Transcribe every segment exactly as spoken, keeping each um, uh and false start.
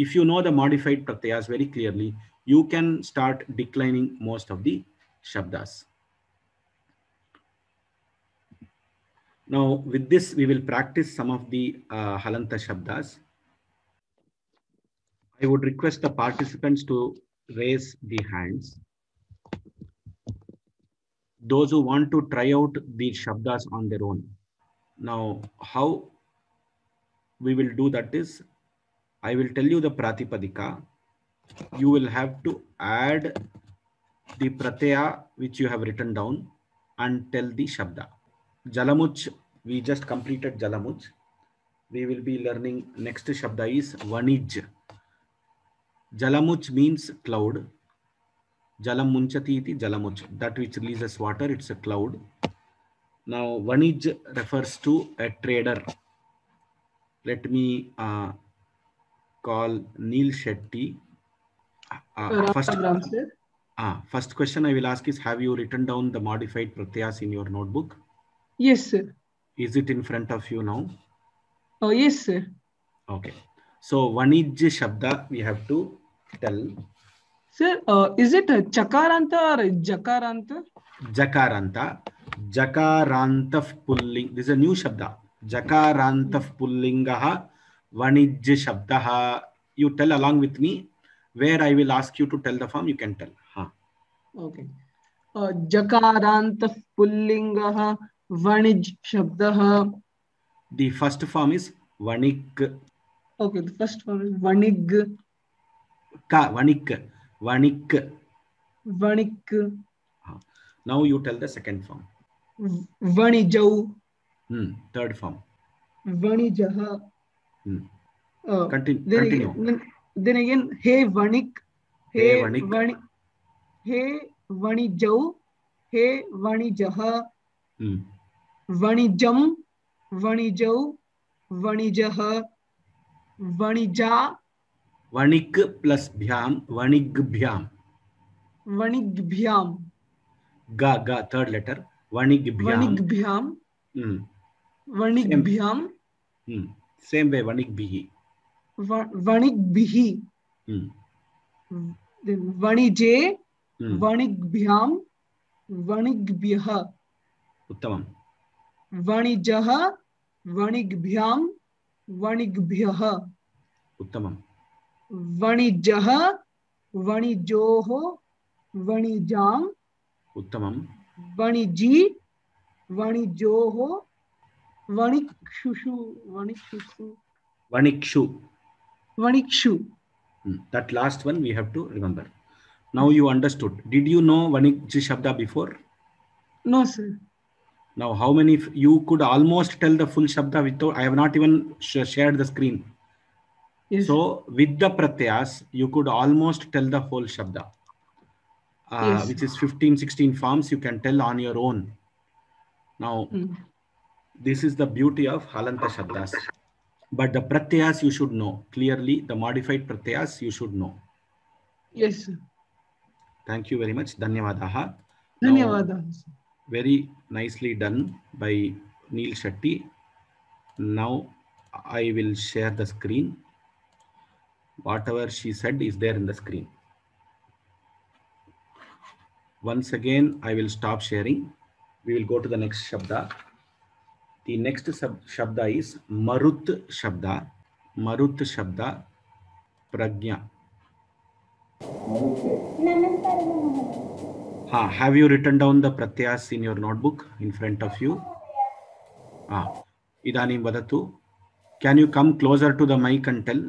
if you know the modified pratyas very clearly, you can start declining most of the shabdas. Now, with this, we will practice some of the uh, halanta shabdas. I would request the participants to raise the hands. Those who want to try out the shabdas on their own. Now, how we will do that is, I will tell you the pratipadika. You will have to add the pratyaya which you have written down and tell the shabda. Jalamuch, we just completed Jalamuch. We will be learning next shabda is Vanij. Jalamuch means cloud. Jalam munchati iti jalamuch. That which releases water, it's a cloud. Now, Vanij refers to a trader. Let me uh, call Neil Shetty. Uh, first, uh, first question I will ask is, have you written down the modified pratyas in your notebook? Yes, sir. Is it in front of you now? Oh, yes, sir. Okay. So, Vanij Shabda we have to tell. Sir, uh, is it a Chakaranta or a Jakaranta? Jakaranta. Jakarantaf pulling. This is a new Shabda. Jakarantaf pullingaha Vanij Shabdaha. You tell along with me. Where I will ask you to tell the form, you can tell. Huh. Okay. Uh, Jakarantaf pullingaha Vanij Shabdaha. The first form is Vanik. Okay, the first form is Vanig. Ka, Vanik. Vanik. Vanik. Now you tell the second form. Vanijau. Hmm. Third form. Vanijaha. Hmm. Uh, continue. Then continue. Again, then again, Hey Vanik. Hey Vanik. Vani, hey Vanijau. Hey Vanijaha. Hmm. Vanijam. Vanijau. Vanijaha. Vanija. Vanik plus bhyam. Vanig bhyam. Vanig bhyam. Ga, ga, third letter. Vanig bhyam. Vanig bhyam. Hmm. Vanig Same. bhyam. Hmm. Same way, Vanig bihi. Vanig bihi. Hmm. Then Vanije. Hmm. Vanig bhyam. Vanig bhyaha. Uttamam. Vanijaha. Vanig bhyam. Vanig bhyaha. Uttamam. Vanijaha. Vanijoho. Vanijam. Uttamam. Vaniji. Vanijoho. Vanikshushu. Vanikshushu. Vanikshu. Vanikshu. Hmm. That last one we have to remember. Now you understood. Did you know Vanik Shabda before? No, sir. Now, how many you could almost tell the full Shabda without, I have not even sh shared the screen. Yes. So, with the Pratyas, you could almost tell the whole Shabda, uh, Yes. which is fifteen, sixteen forms you can tell on your own. Now, mm. this is the beauty of Halanta Shabdas. But the Pratyas you should know. Clearly, the modified Pratyas you should know. Yes, sir. Thank you very much. Dhanyavadaha. Dhanyavadaha. Very nicely done by Neil Shetty. Now I will share the screen. Whatever she said is there in the screen. Once again, I will stop sharing. We will go to the next Shabda. The next sub Shabda is Marut Shabda. Marut Shabda Pragya. Ha, have you written down the Pratyas in your notebook in front of you? Ah, Idanim Vadatu. Can you come closer to the mic and tell?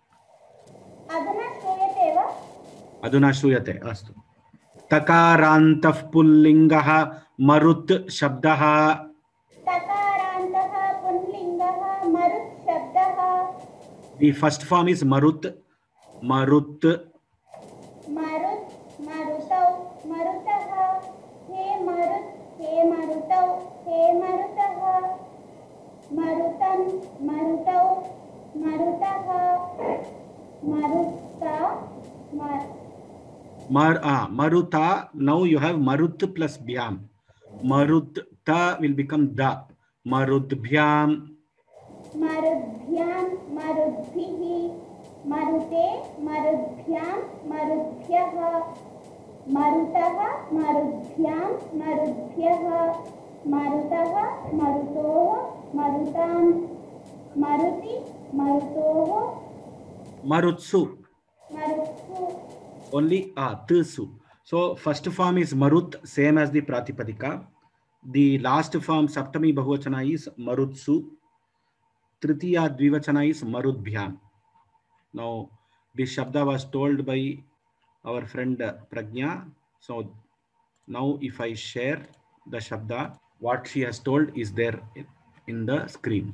Aduna Shuyate. Astu. Takarantaf Pullingaha Marut Shabdaha. Takarantaha Pullingaha Marut Shabdaha. The first form is Marut. Marut. Marut. Marutau. Marutaha. He Marut. He Marutau. He Marutaha. Marutan. Marutau. Marutaha. Maruta. Mar. Mar, ah, Maruta. Now you have Marut plus Bhyam. Marutta will become Da. Marut Bhyam. Marudbhyam. Marudbhihi. मरुते मरुद्भ्यां मरुद्भ्यः मरुतः मरुद्भ्यां मरुद्भ्यः मरुतः मरुतोः मरुतां Maruti मरुतोः Marutsu. मरुत्सु Only ah, Tsu. So first form is Marut, same as the Pratipadika. The last form Saptami Bahuvachana is Marutsu. Tritiya Dvivachana is Marudbhyam. Now this Shabda was told by our friend Pragya. So now if I share the Shabda, what she has told is there in the screen.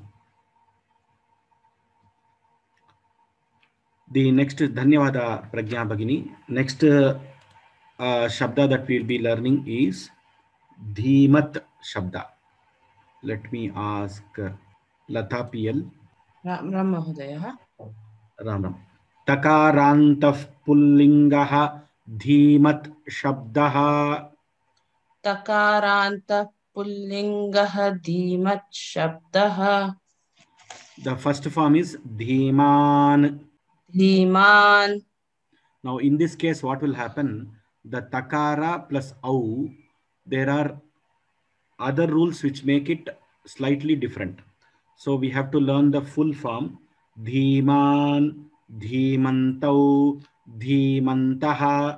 The next Dhanyavada Pragya Bhagini. Next uh, uh, Shabda that we will be learning is Dhimat Shabda. Let me ask uh, Lata P L. Ram Ram Mahodaya. Ram Ram. Takarantah Pullingaha Dhimat Shabdaha. Takaranta Pullingaha Dhimat Shabdaha. The first form is Dhiman. Dhiman. Now in this case, what will happen? The Takara plus Au, there are other rules which make it slightly different. So we have to learn the full form. Dhiman, Dhimantau, Dhimantaha.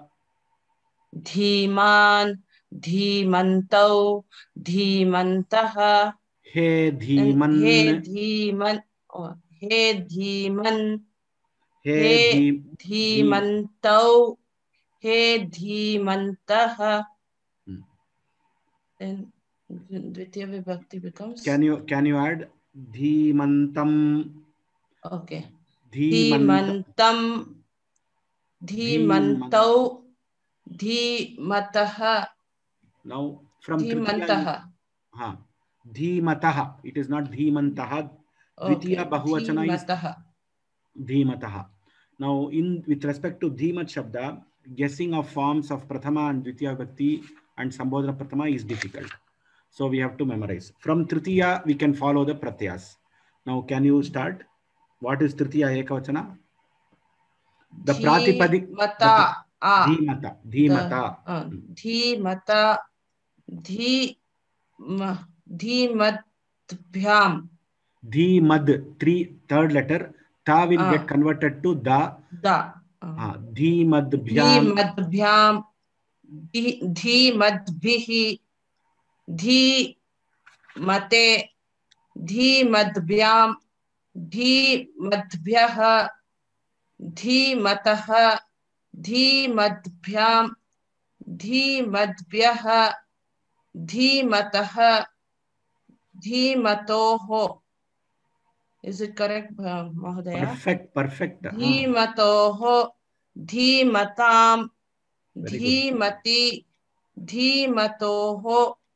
Dhiman, Dhimantau, Dhimantaha. He And Dhiman. He Dhiman. Oh, He Dhiman. He He Dhi. Dhimantau. He Dhimantaha. Hmm. Then Dvitiya Vibhakti becomes. Can you can you add Dhimantam? Okay. Dhimant. Dhimantam. Dhimantau. Dhimataha. Now from Tritiya. Dhimantaha. Ha. Dhimataha. It is not Dhimantaha. Okay. Dvitiya Bahuvachana is Dhimataha. Dhimataha. Now, in with respect to Dhimat Shabda, guessing of forms of Prathama and Dvitiya Bhakti and Sambodhana Prathama is difficult. So we have to memorize. From Tritiya, we can follow the Pratyas. Now, can you start? What is Tritiya Ekavachana? The Pratipadik. Dhimata. Ah. Dhimata. Dhimata. The, uh, Dhimata. Dhi. Dhimatbhyam. Dhimad. Three, third letter. Ta will Ah. get converted to Da. Da. Ah, Dhimadbhyam. Dhimadbhyam. Dhimadbhihi. Dhimate. Dhimadbhyam. Dhimadbhyaha. Dhimataha. Dhimadbhyam. Dhimadbhyaha. Dhimataha. Dhimatoho. Is it correct, uh, Mahodaya? Perfect, perfect. Ah. Dhimatoho. Dhimatam. Very good. Dhimati. Dhimatoho.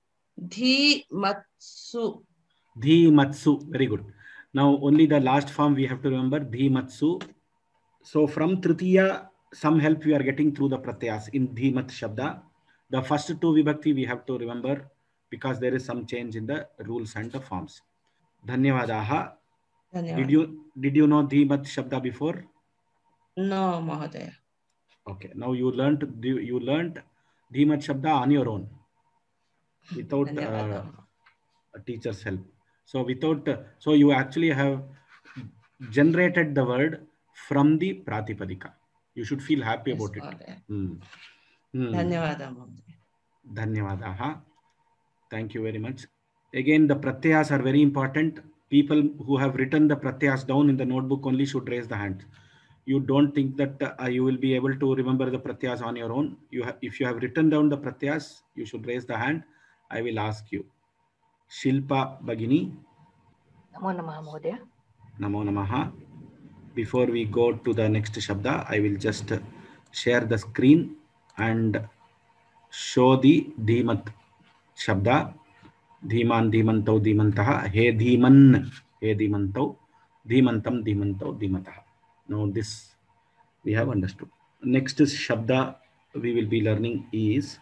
Dhimatsu. Dhimatsu. Very good. Now, only the last form we have to remember. Dhimatsu. So, from Tritiya, some help we are getting through the Pratyas in Dhimat Shabda. The first two Vibhakti we have to remember because there is some change in the rules and the forms. Dhanyavadaha. Did you, did you know Dhimat Shabda before? No, Mahodaya. Okay. Now, you learned, you learned Dhimat Shabda on your own without uh, a teacher's help. So without, uh, so you actually have generated the word from the Pratipadika. You should feel happy Yes, about it. Hmm. Hmm. Dhanyavada, Mahodaya. Dhanyavadaha. Thank you very much. Again, the Pratyas are very important. People who have written the Pratyas down in the notebook only should raise the hand. You don't think that uh, you will be able to remember the Pratyas on your own. You have, if you have written down the Pratyas, you should raise the hand. I will ask you. Shilpa Bhagini. Namo Namaha Mahodaya. Namo Namaha. Before we go to the next Shabda, I will just share the screen and show the Dhimat Shabda. Dhiman, Dhimantau, Dhimantaha. He Dhiman, He Dhimantau, Dhimantam, Dhimantau, Dhimataha. Now this we have understood. Next Shabda we will be learning is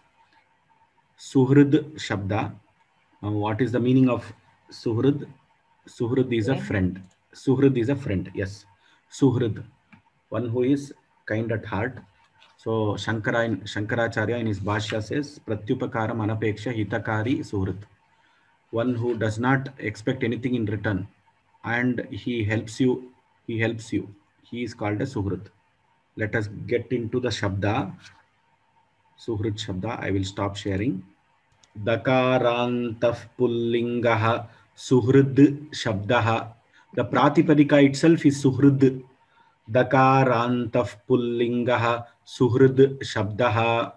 Suhrid Shabda. Now what is the meaning of Suhrid? Suhrid is a friend. Suhrid is a friend. Yes. Suhrid. one who is kind at heart. So Shankara in, Shankaracharya in his Bhashya says Pratyupakaram anapeksha hitakari suhrit. One who does not expect anything in return and he helps you, he helps you. He is called a suhrit. Let us get into the Shabda. Suhrit Shabda. I will stop sharing. Dakarantah pullingah suhrid Shabdah. The Pratipadika itself is suhrid. Dakarantah pullingah suhrid Shabdah.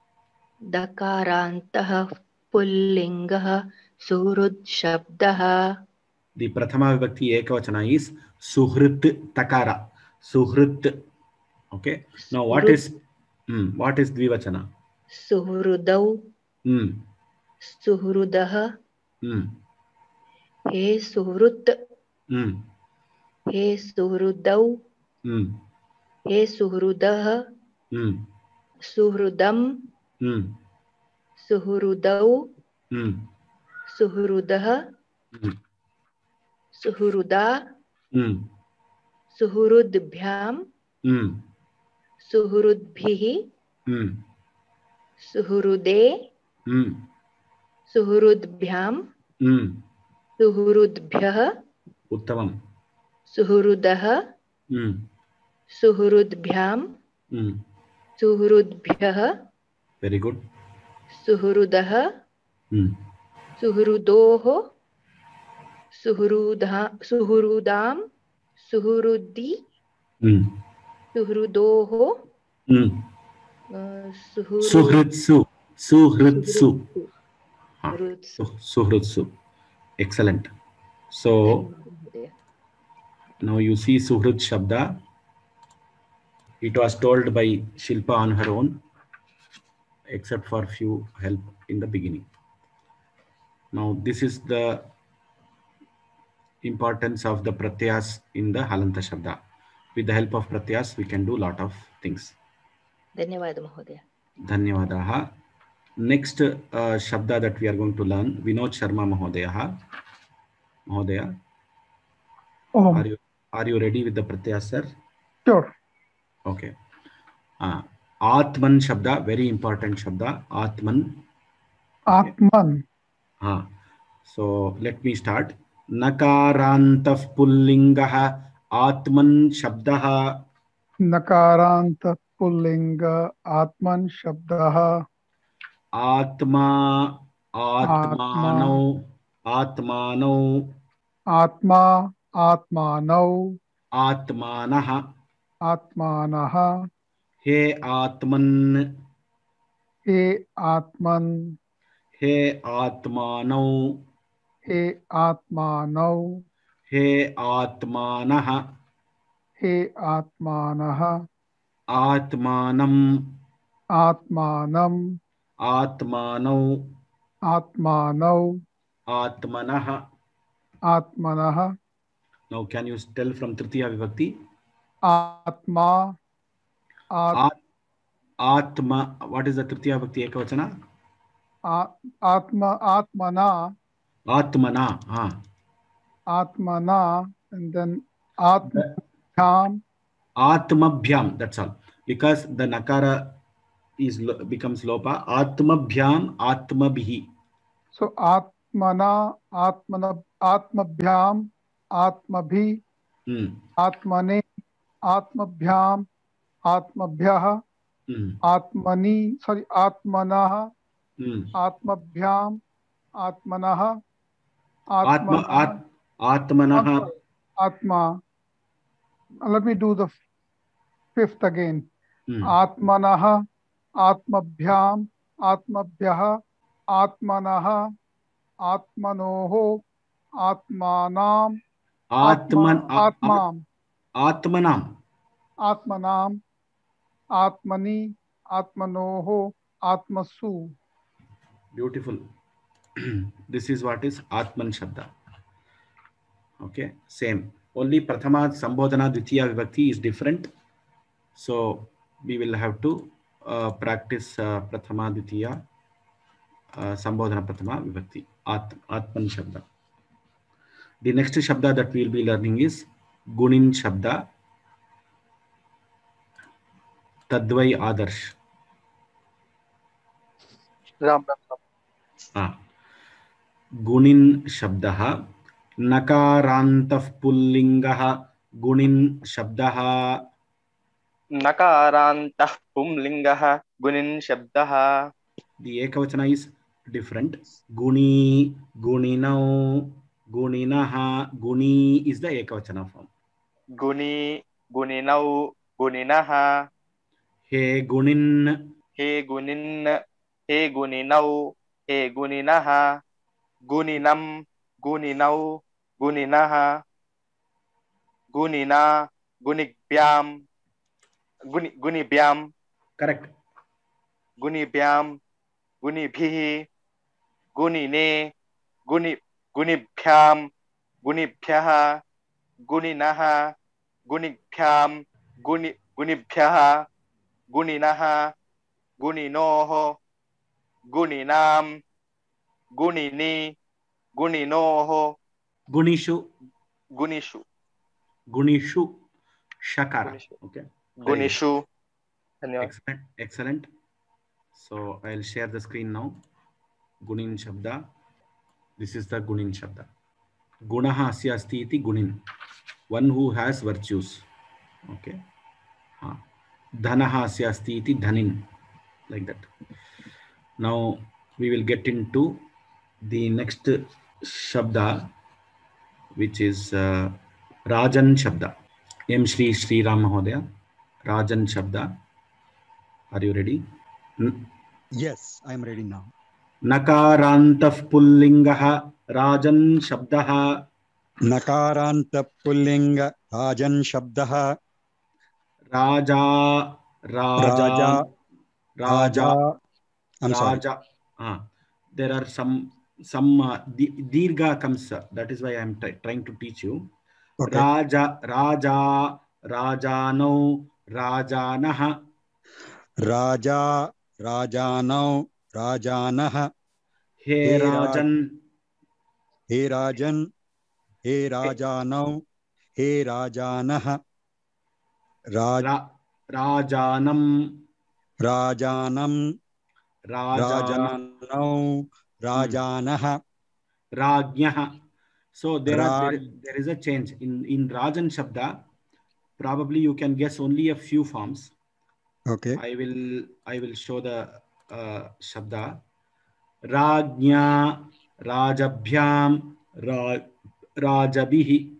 Dakarantah pullingah suhrud shabdah. The Prathama Vibhakti Ekavachana is suhrit takara. Suhrit. Okay. Now what is hmm, what is Dvivachana? Suhrudau. Hmm. Suhrudah. Hmm. He suhrut. Hmm. He suhrudau. Hmm. He suhrudah. Hmm. Suhrudam. Hmm. Suhrudau. Hmm. Suhrudah. Hmm. Suhruda. Hmm. Suhrudbhyam. Hmm. Suhrudbhihi. Hmm. Suhrude. Hmm. Suhrudbhyam. Hmm. Suhrudbhyah. Uttamam. Suhrudah. Hmm. Suhrudbhyam. Hmm. Suhrudbhyah. Very good. Suhrudah. Hmm. Suhrudoh. Suhrudha. Suhrudam. Suhrudi. Hmm. Suhrudoh. Hmm. uh, Suhrud. Suhritsu. Suhritsu. Suhritsu. Ah. Suhritsu. Su- Suhritsu. Excellent. So now you see Suhrit Shabda. It was told by Shilpa on her own, except for few help in the beginning. Now this is the importance of the pratyas in the Halanta Shabda. With the help of pratyas, we can do lot of things. ಧನ್ಯವಾದ ಮಹೋದಯ. Dhanyavadaha. Next uh, Shabda that we are going to learn, Vinod Sharma Mahodaya. Mahodaya, Oh, are you are you ready with the pratyas, sir? sure. Okay. Uh, Atman Shabda, very important Shabda. Atman. Okay. Atman. Ah. So let me start. Nakarantah pullingah Atman Shabdah. Nakaranta pullinga Atman Shabdah. Atma Atma. Atmanau Atmanau Atma Atmanau. Atmanah. Atmanaha. He Atman. He Atman. He Atmanau. He Atmanau. He Atmanah. He Atmanaha. Atmanam. Atmanam. Atmanau. Atmanau. Atmanah. Atmanaha. Now can you tell from Tritiya Vibhakti? Atma. At, At, Atma. What is the Tritiya Vibhakti Ekavachana? at, Atma. Atmana. Atmana. Ah. Atmana. And then Atmabhyam. Atmabhyam. That's all. Because the Nakara is becomes Lopa. Atmabhyam. Atmabhi. So Atmana. Atmana. Atmabhyam. Atmabhi. Hmm. Atmane. Atmabhyam. Atmabhyah. Hmm. Atmani. Sorry. Atmanaha. Hmm. Atmabhyam. Atmanaha. Atma. At, Atmanaha. Atma. Let me do the fifth again. Hmm. Atmanaha. Atmabhyam. Atmabhyah. Atmanaha. Atmanoho. Atmanam. Atman. Atmam. Atmanam. Atmanam. Atmani. Atmanoho. Atmasu. Beautiful. This is what is Atman Shabda. Okay, same. Only Prathama Sambodhana Dvitiya Vibhakti is different. So we will have to uh, practice uh, Prathama Dvitiya uh, Sambodhana Prathama Vibhakti. At, Atman Shabda. The next Shabda that we will be learning is Gunin Shabda. तद्वै आदर्श. राम राम. हाँ. गुणिन शब्दः. नकारान्तः पुल्लिङ्गः गुणिन शब्दः. नकारान्तः पुंलिङ्गः गुणिन् शब्दः. The ekavachana is different. Guni, guninau, guninaha. Guni is the ekavachana form. गुणी गुणिनौ गुणिनः. He gunin. हे गुणिन् हे गुणिनौ हे गुणिनः. गुणिनं गुणिनौ गुणिनः. गुणिना गुणिभ्यां गुणि गुणिभ्यां. Correct. गुणिभ्यां गुणिभिः. गुणिने गुणि गुणिभ्यां गुणिभ्यः. गुणिनः गुणिभ्यां गुणि गुणिभ्यः. गुणिनः गुणिनोः गुणिनां गुणिनि गुणिनोः. Gunishu. गुणिषु Gunishu. Shakara. गुणिषु Okay. गुणिषु. धन्यवाद. Excellent. Excellent. So I'll share the screen now. Gunin Shabda. This is the Gunin Shabda. Gunaha asya asti iti Gunin. One who has virtues. Okay. Ha. Dhanaha asya asti iti Dhanin. Like that. Now we will get into the next Shabda, which is uh, Rajan Shabda. M. Shri Shri Ram Mahodaya. Rajan Shabda. Are you ready? N Yes, I am ready now. Nakarantah Pullingah Rajan Shabdah. Nakaranta Pullinga Rajan Shabdah. Raja. Raja. Raja. Raja. I'm sorry. Raja. Ah, there are some some uh, di dirgha comes. Uh, that is why I am trying to teach you. Okay. Raja. Raja. Rajano. Rajanah. Raja. Rajanau. Rajanah. He Rajan. He Rajan. He Rajanau. He Rajanah. Raj. Ra Rajanam. Rajanam. Rajan. Rajanau. Rajanah. Rajnah. So there are there, Raj. there is a change in in Rajan Shabda. Probably you can guess only a few forms. Okay. I will I will show the uh, Shabda. Rajnya, Rajabhyam, Ra, Rajabihi.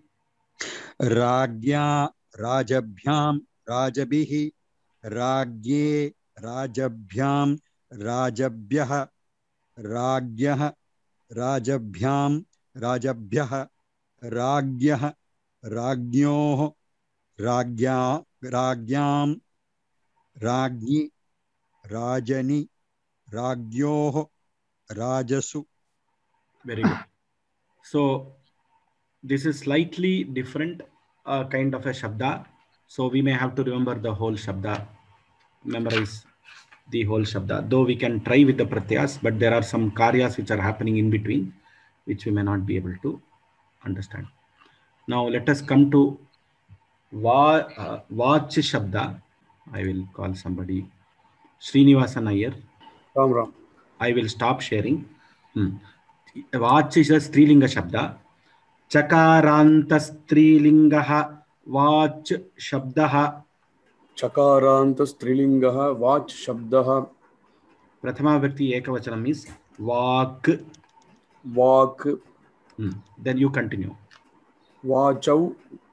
Ragya. Rajabhyam. Rajabihi. Ragye. Rajabhyam. Rajabhyah. Ragyah. Rajabhyam. Rajabhyah. Ragyah. Ragnyoh. Ragya. Ragyam. Ragni. Rajani. Ragyoh. Rajasu. Very good. So this is slightly different uh, kind of a Shabda. So we may have to remember the whole Shabda, memorize the whole Shabda. Though we can try with the Pratyas, but there are some Karyas which are happening in between, which we may not be able to understand. Now let us come to Va, uh, Vach Shabda. I will call somebody. Srinivasan Iyer. Ram Ram. I will stop sharing. Hmm. Vach is a Strilinga Shabda. Chakaranta Strilingaha Vach Shabdaha. Chakaranta Strilingaha Vach Shabdaha. Prathama Vyakti Ekavachanam is Vak. Vak. Hmm. Then you continue. Vachau.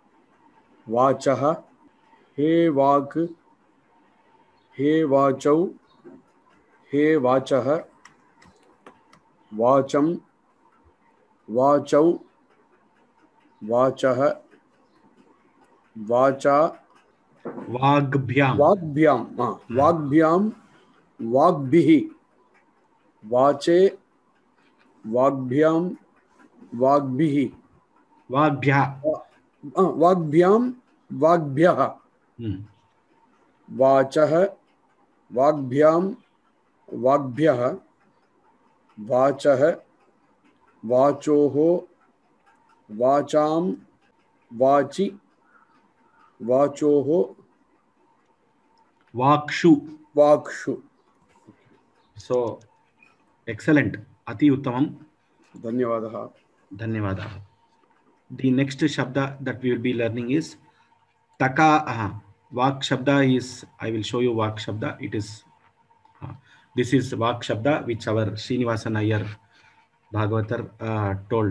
Vachaha. He Vak. He Vachau. He Vachaha. Vacham. Vachau. Vachaha. Vacha. Vagbhyam. Vagbhyam. Ah. Vagbhyam. Vagbhihi. Vache. Vagbhyam. Vagbhihi. Vagbhya. Ah. Vagbhyam. Vagbhyaha. Hmm. Vachaha. Vagbhyam. Vagbhyaha. Vachaha. Vachoho. Vacham. Vachi. Vachoho. Vakshu. Vakshu. So, excellent. Ati uttamam. Dhanyavadaha. Dhanyavadaha. The next shabda that we will be learning is taka. Uh, Vak shabda is, I will show you Vak shabda. It is, uh, this is Vak shabda which our Srinivasan Iyer Bhagavatar uh, told.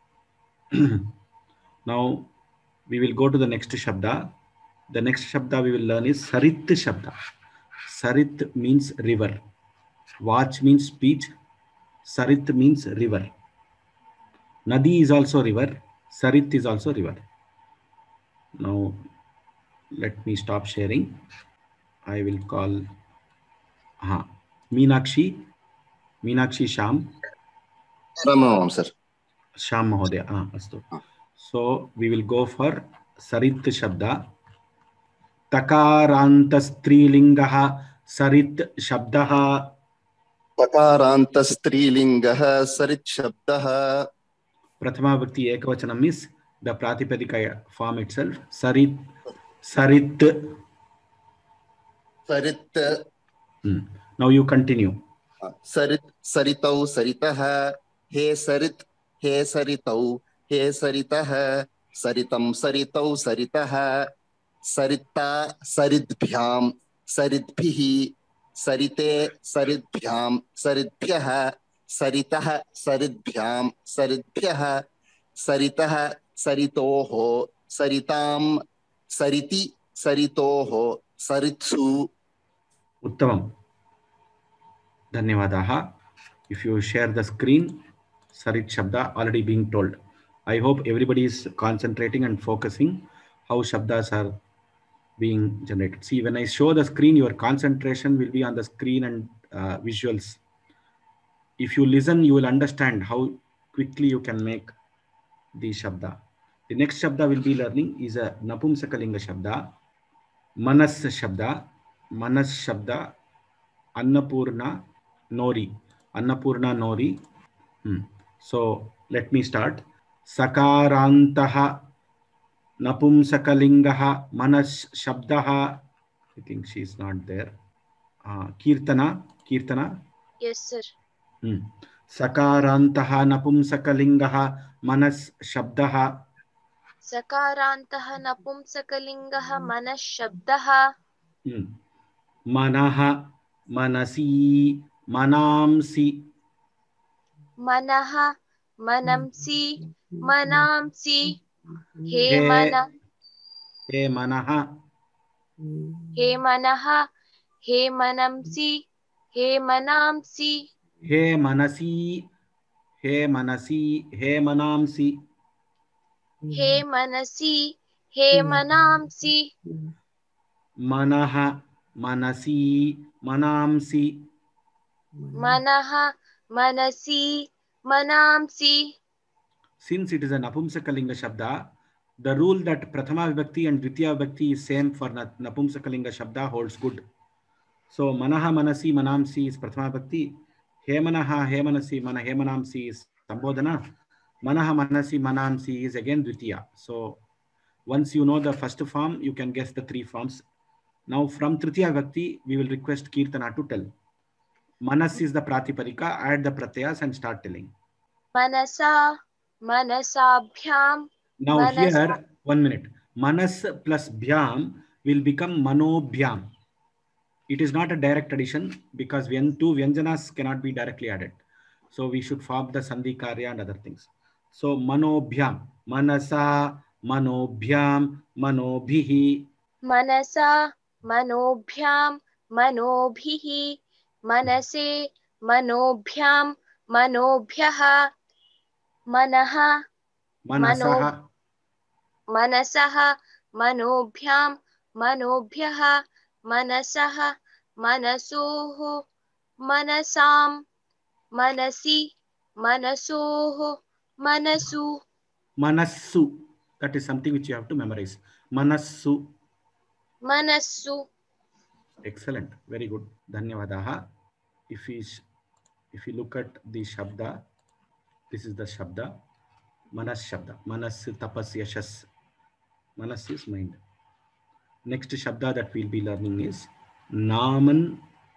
Now, we will go to the next shabda. The next shabda we will learn is Sarit shabda. Sarit means river. Vach means speech. Sarit means river. Nadi is also river. Sarit is also river. Now, let me stop sharing. I will call uh, Meenakshi. Meenakshi Sham. Ramam, sir. Sham Mahodaya. Ah, astu. So, we will go for Sarit Shabda. Takaranta Strilingaha Sarit Shabdaha. Takaranta Strilingaha Sarit Shabdaha. Prathama Bhakti Ekavachanam is the Pratipadika form itself. Sarit. Sarit. Sarit. Hmm. Now you continue. Sarit. Saritau Saritaha. He Sarit. He Saritau. He Saritaha. Saritam Saritau Saritaha. Sarita Saridbhyam. Saridbhihi. Sarite Saridbhyam. Saridbhyaha. Saritah Saridbhyam. Saridbhyaha. Saritah Saritoho. Saritam. Sariti Saritoho. Saritsu. Uttamam. Dhanyavadaha. If you share the screen, Sarit Shabda already being told. I hope everybody is concentrating and focusing how Shabdas are being generated. See, when I show the screen, your concentration will be on the screen and uh, visuals. If you listen, you will understand how quickly you can make the Shabda. The next Shabda we'll be learning is a Napumsakalinga Shabda, Manas Shabda, Manas Shabda, Annapurna Nori, Annapurna Nori. Hmm. So let me start. Sakarantaha Napumsakalingaha Manas Shabdaha. I think she is not there. Uh, Kirtana, Kirtana. Yes, sir. Hmm. Sakarantaha Napumsakalingaha Manas Shabdaha. Sakarantaha Napumsakalingaha Manas Shabdaha. Hmm. Manaha Manasi Manamsi. Manaha Manamsi Manamsi. He He Mana. He Manaha. He Manaha. He Manamsi. He Manamsi. He Manasi. He Manasi. He Manamsi. He Manasi. He Manamsi. Manaha Manasi Manamsi. Manaha Manasi Manamsi. Since it is an Napumsakalinga Shabda, the rule that Prathama Vibhakti and Dvitiya Vibhakti is same for Napumsakalinga Shabda holds good. So Manaha Manasi Manamsi is Prathama Vibhakti. Hemanaha Hemanasi Mana Hemanamsi is Sambodhana. Manaha Manasi Manamsi is again Dvitiya. So once you know the first form, you can guess the three forms. Now from Tritiya Vibhakti, we will request Kirtana to tell. Manas is the Pratipadika, add the Pratyas and start telling. Manasa Manasabhyam. Now Manasa. here, one minute. Manas plus Bhyam will become Manobhyam. It is not a direct addition because two Vyanjanas cannot be directly added. So we should form the Sandhi Karya and other things. So Manobhyam. Manasa Manobhyam Manobhihi. Manasa Manobhyam Manobhihi. Manase Manobhyam Manobhyaha. Manaha Manasaha. Manasaha Manobhyam Manobhyaha. Manasaha Manasoho Manasam. Manasi Manasoho Manasu. Manasu. That is something which you have to memorize. Manasu. Manasu. Excellent. Very good. Dhanyavadaha. If we, if you look at the Shabda, this is the Shabda. Manas Shabda. Manas Tapas Yashas. Manas is mind. Next Shabda that we'll be learning is Naman,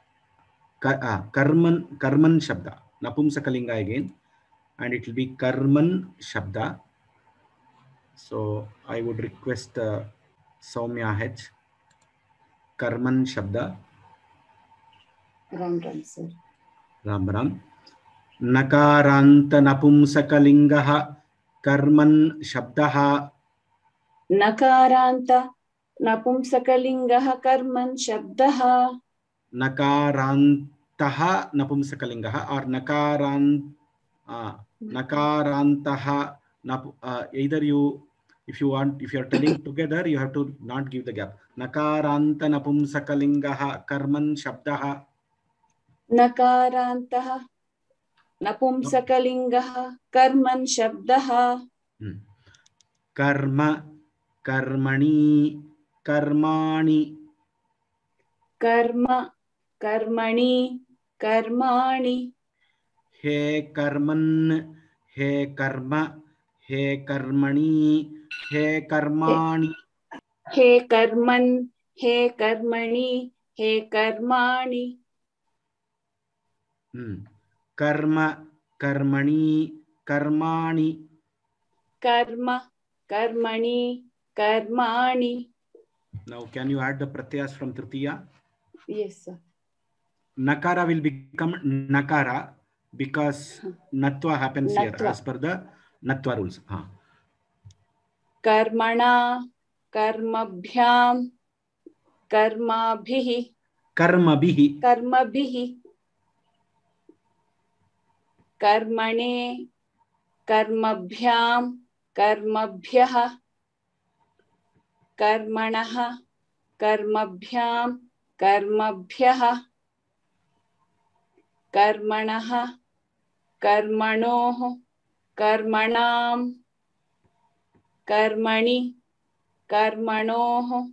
Karman, Karman Shabda. Napumsakalinga again. And it will be Karman Shabda. So I would request uh, Soumya H. Karman Shabda. Ram Ram, sir. Ram Ram. Nakaranta Napumsakalingaha Karman Shabdaha. Nakaranta Napumsakalingaha Karman Shabdaha. Nakarantaha Napumsakalingaha or Nakarant uh, Nakarantaha. Uh, either you, if you want, if you are telling together, you have to not give the gap. Nakaranta Napumsakalingaha Karman Shabdaha. Nakarantaha Napumsakalingaha Karman Shabdaha. Hmm. Karma, Karmani, Karmani. Karma, Karmani, Karmani. He Karman, He Karma, He Karmani, He Karmani. He Karman, He Karmani, He Karmani. Hmm. Karma, Karmani, Karmani. Karma, Karmani, Karmani. Now, can you add the pratyas from Tritiya? Yes, sir. Nakara will become Nakara because Natva happens Natva. here as per the Natva rules. Huh. Karmana, Karmabhyam, Karmabhihi. Karmabhihi. Karmabhihi. Karmane, Karmabhyam, Karmabhyaha. Karmanaha, Karmabhyam, Karmabhyaha. Karmanaha, Karmanoh, Karmanam. Karmani, Karmanoh,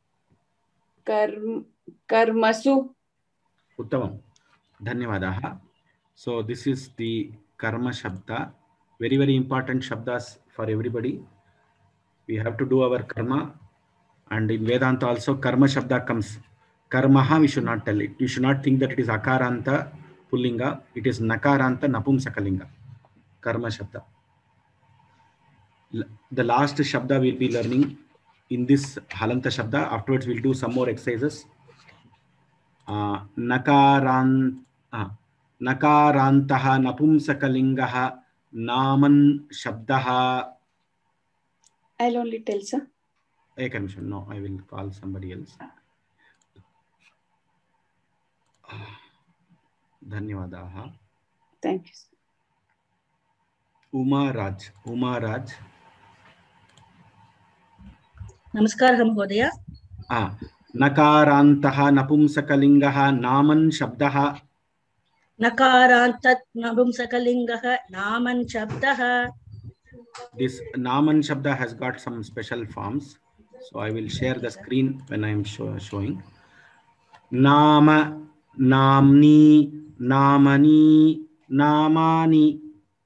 Karm, Karmasu. Uttamam. Dhanyavadaha. So this is the Karma Shabda. Very, very important Shabdas for everybody. We have to do our Karma. And in Vedanta also Karma Shabda comes. Karmaha, we should not tell it. You should not think that it is Akaranta Pullinga. It is Nakaranta Napumsakalinga. Karma Shabda. The last Shabda we'll be learning in this Halanta Shabda. Afterwards, we'll do some more exercises. Uh, Nakaran, uh, Nakarantaha Napumsakalingaha Naman Shabdaha. I'll only tell, sir. A commission. No, I will call somebody else. Dhanyavadaha. Thank you, sir. Uma Raj. Uma Raj. Namaskar, Mahodaya. Ah, Nakarantaha Napumsakalingaha Naman Shabdaha. Nakarantat Napumsakalingaha Naman Shabdaha. This Naman Shabda has got some special forms. So I will share the screen when I am show, showing. Nama, Namni, Namani, Namani.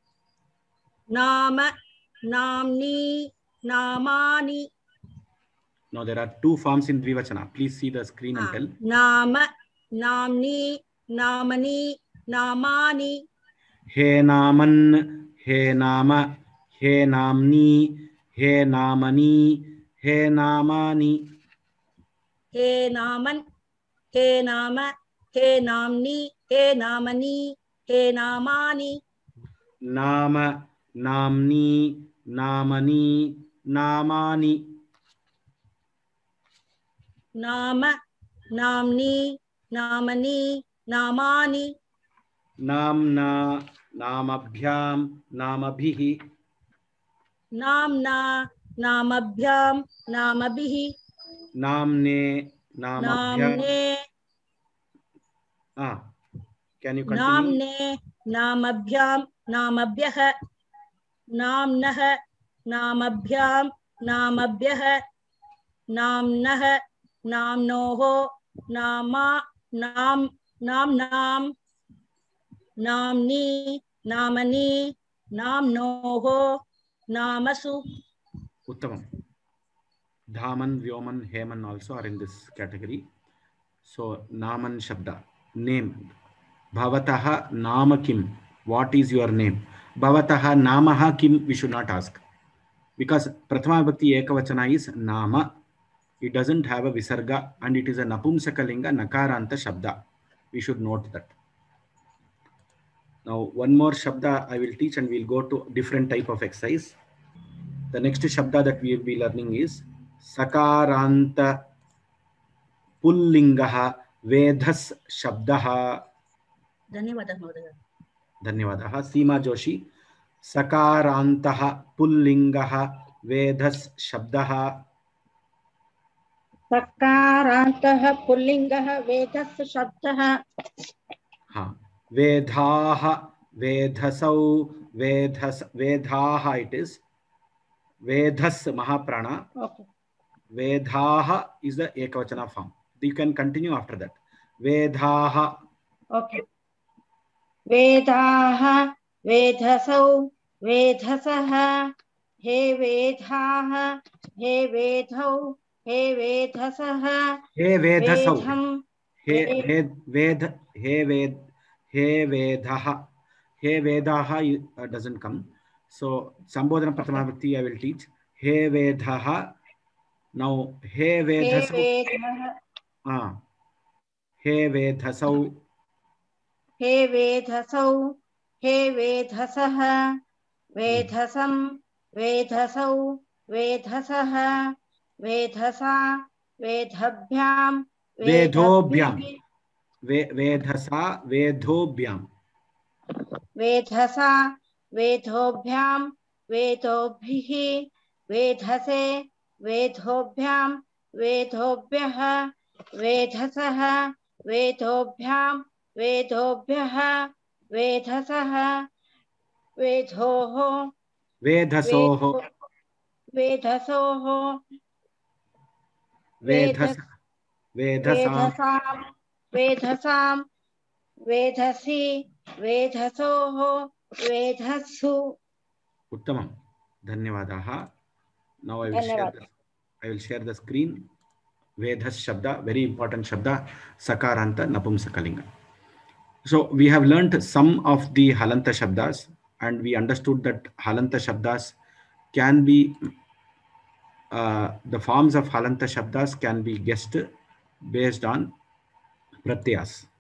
Nama, Namni, Namani. Now there are two forms in Dvivachana. Please see the screen and Ah, tell. Nama, Namni, Namani, Namani. He Naman, He Nama, He Namni, He Namani, He Namani. He Naman, He Nama, He Namni, He Namani, He Namani. Nama, Namni, Namani, Namani. Nama, Namni, Namani, Namani. Namna, Namabhyam, Namabhihi. Namna, Namabhyam, Namabhihi. Namne, Namabhyam. Namne, Ah, can you continue? Namne, Namabhyam, Namabhyaha. Namnaha, Namabhyam, Namabhyaha. Namnaha, Namnoho, Nama, Nam, Nam, Nam. Namni, Namani, Namnoho, Namasu. Uttamam. Dhaman, Vyoman, Heman also are in this category. So Naman Shabda, name. Bhavataha Nama Kim. What is your name? Bhavataha Namaha Kim, we should not ask. Because Prathama Bhakti Ekavachana is Nama. It doesn't have a Visarga and it is a Napumsakalinga Nakaranta Shabda. We should note that. Now one more Shabda I will teach and we'll go to different type of exercise. The next Shabda that we will be learning is Sakaranta Pullingaha Vedhas Shabdaha. धन्यवादः महोदय. धन्यवादः. सीमा Joshi. Sakarantaha Pullingaha Vedhas Shabdaha. सकारान्तः पुल्लिङ्गः वेदस्य शब्दः. हाँ. Vedhaha Vedhasau Vedhas Vedhaha it is. Vedhas Mahaprana. Okay. Vedhaha is the Ekavachana form. You can continue after that. Vedhaha. Okay. वेदाः वेधसौ वेधसः हे वेधाः हे वेधौ हे वेधसः हे वेधसौ वेधं हे ved ved हे ved हे vedaha हे vedaha uh, doesn't come. So Sambodhana Prathama Bhakti I will teach. He vedaha. Now he vedhasau. Ah. He vedhasau. हे वेधसौ हे वेधसः वेधसं वेधसौ वेधसः वेधसा वेधभ्यां वेधोभ्याम वे वेधसा वेधोभ्याम वेधसा वेधोभ्यां वेधोभिः वेधसे वेधोभ्यां वेधोभ्यः वेधसः वेधोभ्यां वेधोभ्यः वेधसः वेधोः वेधसोः वेधसोः वेधस वेधसाम वेधसां वेधसां वेधसि वेधसोः वेधसु. उत्तमं. धन्यवादाः. Now I will share the, I will share the screen. Vedhas Shabda, very important Shabda, Sakaranta Napumsakalinga. So we have learnt some of the Halanta Shabdas and we understood that Halanta Shabdas can be, uh, the forms of Halanta Shabdas can be guessed based on Pratyas.